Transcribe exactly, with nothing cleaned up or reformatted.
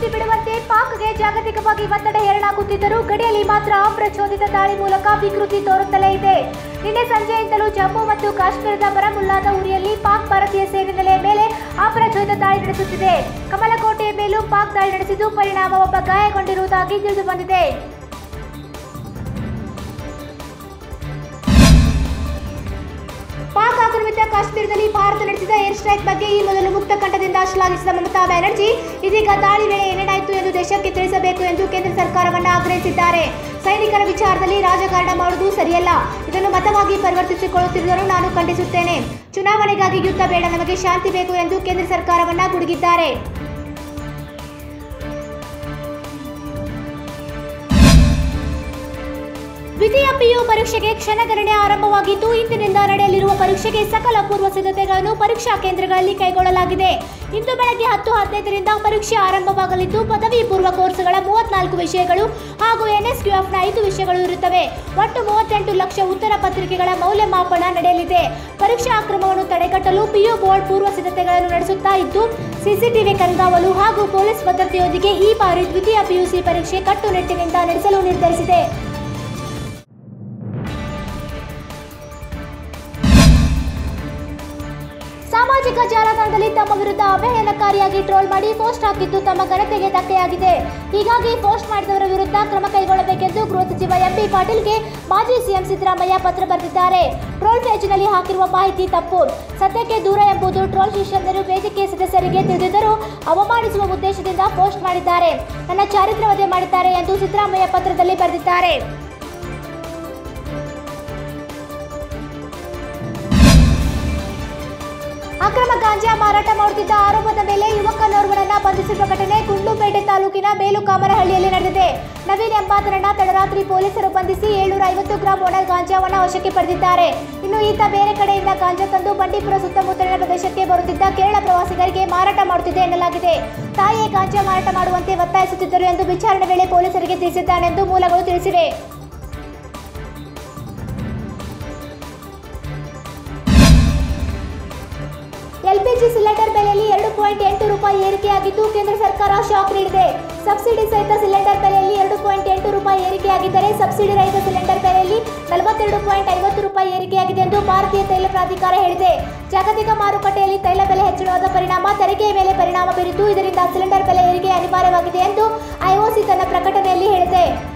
ನುಗ್ಗಿ ಬಿಡುವಂತೆ ಪಾಕ್ಗೆ ಜಾಗತಿಕವಾಗಿ ಒತ್ತಡ ಹೇರಲಾಗುತ್ತಿದ್ದರೂ ಗಡಿಯಲ್ಲಿ ಮಾತ್ರ ಅಪ್ರಚೋದಿತ ದಾಳಿ ಮೂಲಕ ವಿಕೃತಿ ತೋರುತ್ತಲೇ ಇದೆ. ನಿನ್ನೆ ಸಂಜೆಯಿಂದಲೂ ಜಮ್ಮು ಮತ್ತು ಕಾಶ್ಮೀರದ ಬರಮುಲ್ಲಾದ ಉರಿಯಲ್ಲಿ ಪಾಕ್ ಭಾರತೀಯ ಸೇನೆ ನೆಲೆಯ ಮೇಲೆ ಅಪ್ರಚೋದಿತ ದಾಳಿ ನಡೆಸುತ್ತಿದೆ. ಕಮಲಕೋಟೆಯ ಮೇಲೂ ಪಾಕ್ ದಾಳಿ ನಡೆಸಿದ್ದು ಪರಿಣಾಮ ಒಬ್ಬ ಗಾಯಗೊಂಡಿರುವುದಾಗಿ ತಿಳಿದು ಬಂದಿದೆ. ಪಾಕ್ ಆಕ್ರಮಿತ ಕಾಶ್ಮೀರದಲ್ಲಿ ಭಾರತ ನಡೆಸಿದ ಏರ್ ಸ್ಟ್ರೈಕ್ ಬಗ್ಗೆ ಈ ಮೊದಲು ಮುಕ್ತ ಕಂಠದಿಂದ ಶ್ಲಾಘಿಸಿದ ಮಮತಾ ಬ್ಯಾನರ್ಜಿ ಇದೀಗ ದಾಳಿ ವೇಳೆ ಏನೇನಾಯಿತು ಎಂದು ದೇಶಕ್ಕೆ ತಿಳಿಸಬೇಕು ಎಂದು ಕೇಂದ್ರ ಸರ್ಕಾರವನ್ನು ಆಗ್ರಹಿಸಿದ್ದಾರೆ. ಸೈನಿಕರ ವಿಚಾರದಲ್ಲಿ ರಾಜಕಾರಣ ಮಾಡುವುದು ಸರಿಯಲ್ಲ. ಇದನ್ನು ಮತವಾಗಿ ಪರಿವರ್ತಿಸಿಕೊಳ್ಳುತ್ತಿರುವುದನ್ನು ನಾನು ಖಂಡಿಸುತ್ತೇನೆ. ಚುನಾವಣೆಗಾಗಿ ಯುದ್ಧ ಬೇಡ, ನಮಗೆ ಶಾಂತಿ ಬೇಕು ಎಂದು ಕೇಂದ್ರ ಸರ್ಕಾರವನ್ನು ಗುಡುಗಿದ್ದಾರೆ. ದ್ವಿತೀಯ ಪಿಯು ಪರೀಕ್ಷೆಗೆ ಕ್ಷಣಗಣನೆ ಆರಂಭವಾಗಿದ್ದು ಇಂದಿನಿಂದ ನಡೆಯಲಿರುವ ಪರೀಕ್ಷೆಗೆ ಸಕಲ ಪೂರ್ವ ಸಿದ್ಧತೆಗಳನ್ನು ಪರೀಕ್ಷಾ ಕೇಂದ್ರಗಳಲ್ಲಿ ಕೈಗೊಳ್ಳಲಾಗಿದೆ. ಇಂದು ಬೆಳಗ್ಗೆ ಹತ್ತು ಹದಿನೈದರಿಂದ ಪರೀಕ್ಷೆ ಆರಂಭವಾಗಲಿದ್ದು ಪದವಿ ಪೂರ್ವ ಕೋರ್ಸ್ಗಳ ಮೂವತ್ನಾಲ್ಕು ವಿಷಯಗಳು ಹಾಗೂ ಎನ್ಎಸ್ಕ್ಯೂಎಫ್ನ ಐದು ವಿಷಯಗಳು ಇರುತ್ತವೆ. ಒಟ್ಟು ಮೂವತ್ತೆಂಟು ಲಕ್ಷ ಉತ್ತರ ಪತ್ರಿಕೆಗಳ ಮೌಲ್ಯಮಾಪನ ನಡೆಯಲಿದೆ. ಪರೀಕ್ಷಾ ಅಕ್ರಮವನ್ನು ತಡೆಗಟ್ಟಲು ಪಿಯು ಬೋರ್ಡ್ ಪೂರ್ವ ಸಿದ್ಧತೆಗಳನ್ನು ನಡೆಸುತ್ತಾ ಇದ್ದು ಸಿಸಿಟಿವಿ ಕಣ್ಗಾವಲು ಹಾಗೂ ಪೊಲೀಸ್ ಭದ್ರತೆಯೊಂದಿಗೆ ಈ ಬಾರಿ ದ್ವಿತೀಯ ಪಿಯುಸಿ ಪರೀಕ್ಷೆ ಕಟ್ಟುನಿಟ್ಟಿನಿಂದ ನಡೆಸಲು ನಿರ್ಧರಿಸಿದೆ. ಸಾಮಾಜಿಕ ಜಾಲತಾಣದಲ್ಲಿ ತಮ್ಮ ವಿರುದ್ಧ ಅವಹೇಳನಕಾರಿಯಾಗಿ ಟ್ರೋಲ್ ಮಾಡಿ ಪೋಸ್ಟ್ ಹಾಕಿದ್ದು ತಮ್ಮ ಘನತೆಗೆ ಧಕ್ಕೆಯಾಗಿದೆ. ಹೀಗಾಗಿ ಪೋಸ್ಟ್ ಮಾಡಿದವರ ವಿರುದ್ಧ ಕ್ರಮ ಕೈಗೊಳ್ಳಬೇಕೆಂದು ಗೃಹ ಸಚಿವ ಎಂಬಿ ಪಾಟೀಲ್ಗೆ ಮಾಜಿ ಸಿಎಂ ಸಿದ್ದರಾಮಯ್ಯ ಪತ್ರ ಬರೆದಿದ್ದಾರೆ. ಟ್ರೋಲ್ ಪೇಜ್ನಲ್ಲಿ ಹಾಕಿರುವ ಮಾಹಿತಿ ತಪ್ಪು, ಸತ್ಯಕ್ಕೆ ದೂರ ಎಂಬುದು ಟ್ರೋಲ್ ಶಿಷ್ಯಂದರು ವೇದಿಕೆ ಸದಸ್ಯರಿಗೆ ತಿಳಿದಿದ್ದರೂ ಅವಮಾನಿಸುವ ಉದ್ದೇಶದಿಂದ ಪೋಸ್ಟ್ ಮಾಡಿದ್ದಾರೆ. ನನ್ನ ಚಾರಿತ್ರ್ಯ ವಧೆ ಮಾಡಿದ್ದಾರೆ ಎಂದು ಸಿದ್ದರಾಮಯ್ಯ ಪತ್ರದಲ್ಲಿ ಬರೆದಿದ್ದಾರೆ. ಅಕ್ರಮ ಗಾಂಜಾ ಮಾರಾಟ ಮಾಡುತ್ತಿದ್ದ ಆರೋಪದ ಮೇಲೆ ಯುವಕನೋರ್ವನನ್ನ ಬಂಧಿಸಿರುವ ಘಟನೆ ಗುಂಡ್ಲುಪೇಟೆ ತಾಲೂಕಿನ ಬೇಲುಕಾಮರಹಳ್ಳಿಯಲ್ಲಿ ನಡೆದಿದೆ. ನವೀನ್ ಎಂಬಾತನನ್ನ ತಡರಾತ್ರಿ ಪೊಲೀಸರು ಬಂಧಿಸಿ ಏಳ್ನೂರ ಐವತ್ತು ಗ್ರಾಂ ಒಣ ಗಾಂಜಾವನ್ನು ವಶಕ್ಕೆ ಪಡೆದಿದ್ದಾರೆ. ಇನ್ನು ಈತ ಬೇರೆ ಕಡೆಯಿಂದ ಗಾಂಜಾ ತಂದು ಬಂಡೀಪುರ ಸುತ್ತಮುತ್ತಲಿನ ಪ್ರದೇಶಕ್ಕೆ ಬರುತ್ತಿದ್ದ ಕೇರಳ ಪ್ರವಾಸಿಗರಿಗೆ ಮಾರಾಟ ಮಾಡುತ್ತಿದೆ ಎನ್ನಲಾಗಿದೆ. ತಾಯಿಯೇ ಗಾಂಜಾ ಮಾರಾಟ ಮಾಡುವಂತೆ ಒತ್ತಾಯಿಸುತ್ತಿದ್ದರು ಎಂದು ವಿಚಾರಣೆ ವೇಳೆ ಪೊಲೀಸರಿಗೆ ತಿಳಿಸಿದ್ದಾನೆಂದು ಮೂಲಗಳು ತಿಳಿಸಿವೆ. ಎಲ್ಪಿಜಿ ಸಿಲಿಂಡರ್ ಬೆಲೆಯಲ್ಲಿ ಎರಡು ಪಾಯಿಂಟ್ ಎಂಟು ರೂಪಾಯಿ ಏರಿಕೆಯಾಗಿದ್ದು ಕೇಂದ್ರ ಸರ್ಕಾರ ಶಾಕ್ ನೀಡಿದೆ. ಸಬ್ಸಿಡಿ ಸಹಿತ ಸಿಲಿಂಡರ್ ಬೆಲೆಯಲ್ಲಿ ಎರಡು ಪಾಯಿಂಟ್ ಎಂಟು ರೂಪಾಯಿ ಏರಿಕೆಯಾಗಿದ್ದರೆ ಸಬ್ಸಿಡಿ ರಹಿತ ಸಿಲಿಂಡರ್ ಬೆಲೆಯಲ್ಲಿ ನಲವತ್ತೆರಡು ಪಾಯಿಂಟ್ ಐವತ್ತು ರೂಪಾಯಿ ಏರಿಕೆಯಾಗಿದೆ ಎಂದು ಭಾರತೀಯ ತೈಲ ಪ್ರಾಧಿಕಾರ ಹೇಳಿದೆ. ಜಾಗತಿಕ ಮಾರುಕಟ್ಟೆಯಲ್ಲಿ ತೈಲ ಬೆಲೆ ಹೆಚ್ಚಳವಾದ ಪರಿಣಾಮ ತೆರಿಗೆಯ ಮೇಲೆ ಪರಿಣಾಮ ಬೀರಿದ್ದು ಇದರಿಂದ ಸಿಲಿಂಡರ್ ಬೆಲೆ ಏರಿಕೆ ಅನಿವಾರ್ಯವಾಗಿದೆ ಎಂದು ಐಒಸಿ ತನ್ನ ಪ್ರಕಟಣೆಯಲ್ಲಿ ಹೇಳಿದೆ.